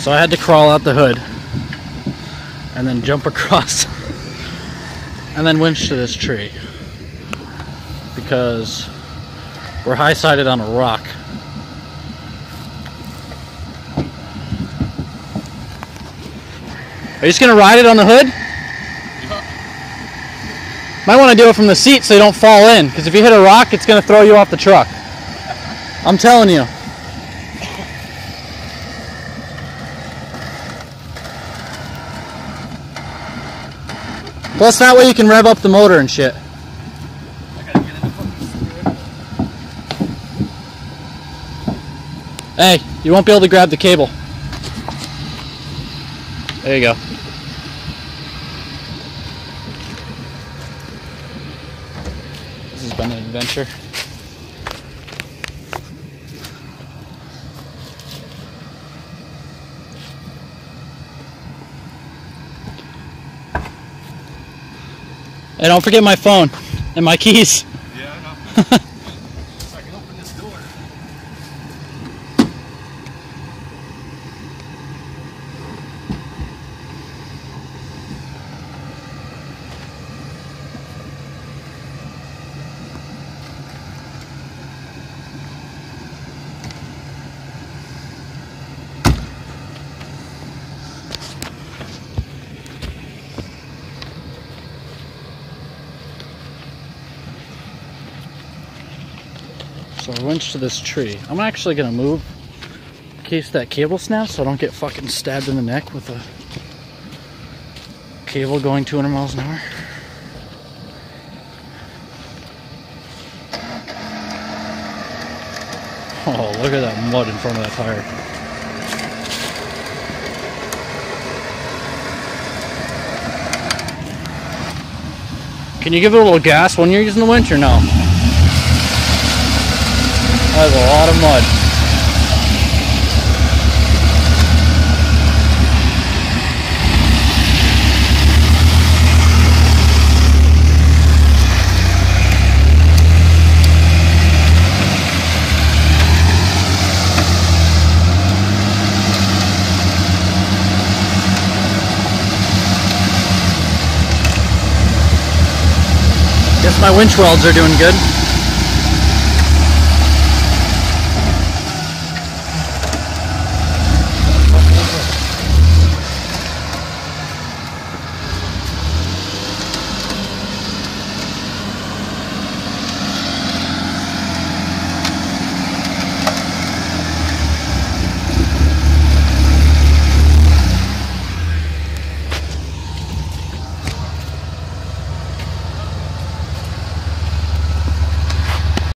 So I had to crawl out the hood and then jump across and then winch to this tree because we're high-sided on a rock. Are you just gonna ride it on the hood? Yeah. Might want to do it from the seat so you don't fall in, because if you hit a rock, it's gonna throw you off the truck. I'm telling you. Plus, that way you can rev up the motor and shit. I gotta get in the fucking screw. Hey, you won't be able to grab the cable. There you go. This has been an adventure. Hey, don't forget my phone and my keys. Yeah, I know. I can open this door. So I winch to this tree. I'm actually gonna move in case that cable snaps so I don't get fucking stabbed in the neck with a cable going 200 miles an hour. Oh, look at that mud in front of that tire. Can you give it a little gas when you're using the winch or no? That was a lot of mud. Guess my winch welds are doing good.